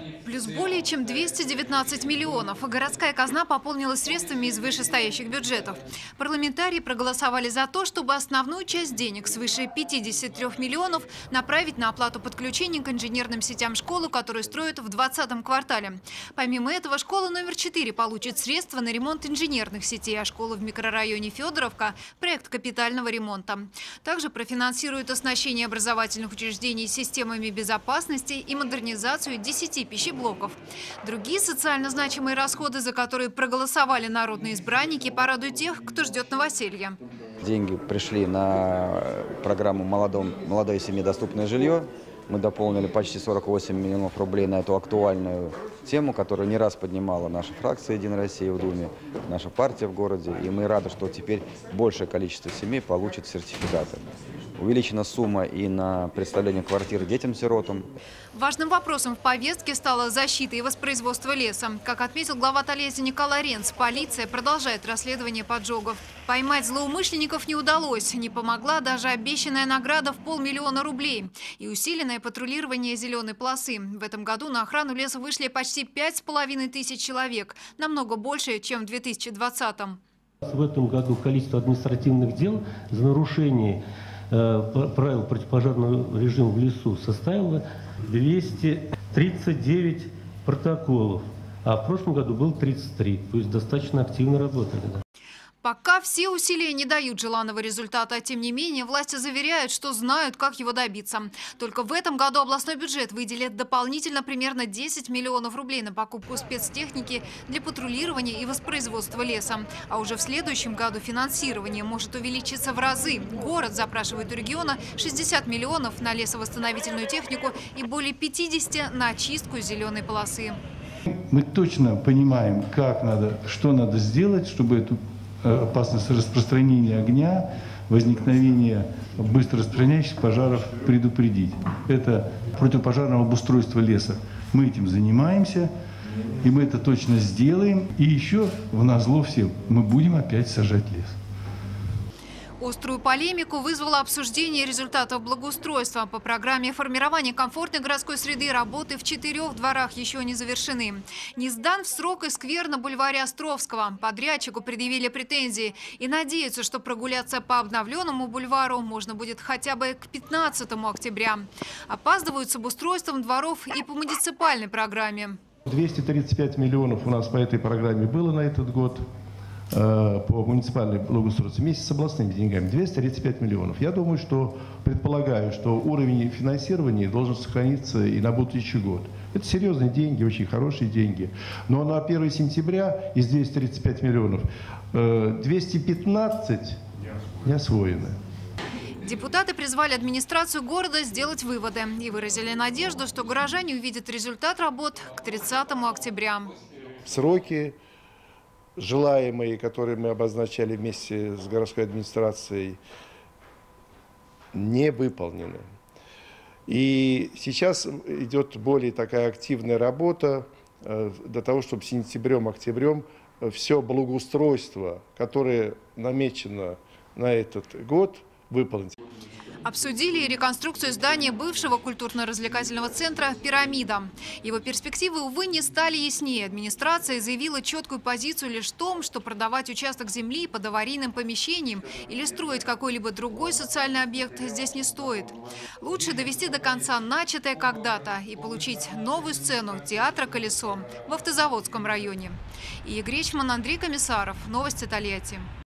Плюс более чем 219 миллионов. Городская казна пополнилась средствами из вышестоящих бюджетов. Парламентарии проголосовали за то, чтобы основную часть денег, свыше 53 миллионов, направить на оплату подключения к инженерным сетям школы, которую строят в 20-м квартале. Помимо этого, школа номер 4 получит средства на ремонт инженерных сетей, а школа в микрорайоне Федоровка – проект капитального ремонта. Также профинансирует оснащение образовательных учреждений системами безопасности и модернизацию 10 пищеблоков. Другие социально значимые расходы, за которые проголосовали народные избранники, порадуют тех, кто ждет новоселья. Деньги пришли на программу «Молодой семье доступное жилье». Мы дополнили почти 48 миллионов рублей на эту актуальную тему, которую не раз поднимала наша фракция «Единая Россия» в Думе, наша партия в городе. И мы рады, что теперь большее количество семей получит сертификаты. Увеличена сумма и на предоставление квартир детям-сиротам. Важным вопросом в повестке стала защита и воспроизводство леса. Как отметил глава Тольятти Николай Ренц, полиция продолжает расследование поджогов. Поймать злоумышленников не удалось. Не помогла даже обещанная награда в 500 000 рублей и усиленное патрулирование зеленой полосы. В этом году на охрану леса вышли почти 5500 человек. Намного больше, чем в 2020-м. В этом году количество административных дел за нарушение правил противопожарного режима в лесу составило 239 протоколов, а в прошлом году было 33, то есть достаточно активно работали. Пока все усилия не дают желанного результата. Тем не менее, власти заверяют, что знают, как его добиться. Только в этом году областной бюджет выделит дополнительно примерно 10 миллионов рублей на покупку спецтехники для патрулирования и воспроизводства леса. А уже в следующем году финансирование может увеличиться в разы. Город запрашивает у региона 60 миллионов на лесовосстановительную технику и более 50 на очистку зеленой полосы. Мы точно понимаем, что надо сделать, чтобы эту опасность распространения огня, возникновения быстро распространяющихся пожаров предупредить. Это противопожарное обустройство леса. Мы этим занимаемся, и мы это точно сделаем. И еще назло всем мы будем опять сажать лес. Острую полемику вызвало обсуждение результатов благоустройства. По программе формирования комфортной городской среды работы в 4 дворах еще не завершены. Не сдан в срок и сквер на бульваре Островского. Подрядчику предъявили претензии и надеются, что прогуляться по обновленному бульвару можно будет хотя бы к 15 октября. Опаздывают с обустройством дворов и по муниципальной программе. 235 миллионов у нас по этой программе было на этот год. По муниципальной благоустройству вместе с областными деньгами 235 миллионов. Я думаю, предполагаю, что уровень финансирования должен сохраниться и на будущий год. Это серьезные деньги, очень хорошие деньги. Но на 1 сентября из 235 миллионов 215 не освоены. Депутаты призвали администрацию города сделать выводы и выразили надежду, что горожане увидят результат работ к 30 октября. Сроки желаемые, которые мы обозначали вместе с городской администрацией, не выполнены. И сейчас идет более такая активная работа для того, чтобы сентябрем-октябрем все благоустройство, которое намечено на этот год, выполнить. Обсудили реконструкцию здания бывшего культурно-развлекательного центра «Пирамида». Его перспективы, увы, не стали яснее. Администрация заявила четкую позицию лишь в том, что продавать участок земли под аварийным помещением или строить какой-либо другой социальный объект здесь не стоит. Лучше довести до конца начатое когда-то и получить новую сцену театра «Колесо» в Автозаводском районе. Ия Гречман, Андрей Комиссаров. Новости Тольятти.